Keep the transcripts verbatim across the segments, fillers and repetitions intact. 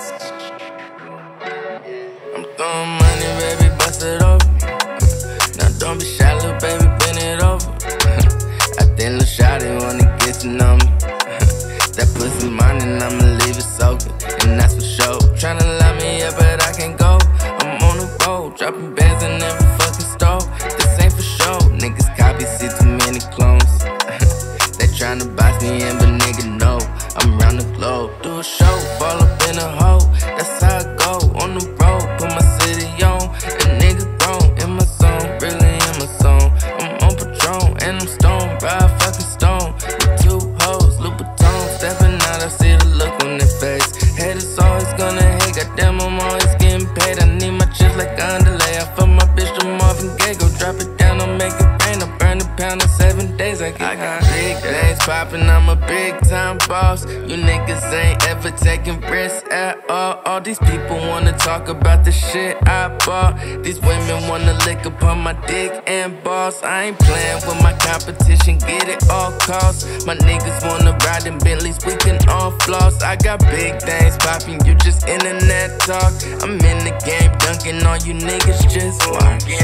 I'm throwing money, baby, bust it over. Now don't be shy, little baby, bend it over. I think Lil' Shawty wanna get to know me. That pussy mine and I'ma leave it soaking, and that's for sure. Tryna line me up, but I can't go. I'm on the road, dropping bands in every fucking store. This ain't for show, niggas copy, see too many clones. They tryna box me in, but nigga, no. I'm round the globe, do a show, fall up in a hole. That's how I go, on the road, put my city on. A nigga grown, in my zone, really in my zone. I'm on Patron, and I'm stoned, by a fucking stone. With two hoes, Louboutin, stepping out, I see the look on their face. Haters always gonna hate, goddamn, I'm always getting paid. I need my chips like underlay, I fuck my bitch to Marvin Gaye. Go drop it down, I'll make it rain. I'll burn a pound in seven days, I get I got big things poppin', I'm a big time boss. You niggas ain't ever taking risks at all. All these people wanna talk about the shit I bought. These women wanna lick upon my dick and balls. I ain't playing with my competition, get it all costs. My niggas wanna ride in Bentleys, we can all floss. I got big things poppin', you just internet talk. I'm in the game dunking, all you niggas just watch me.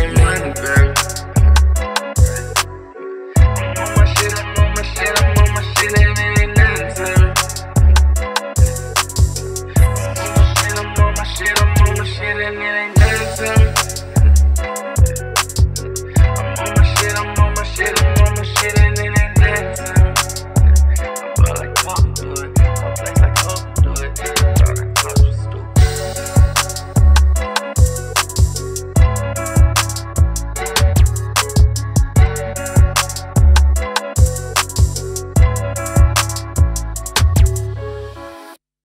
Shit, I'm on my shit, I'm on my shit, and it ain't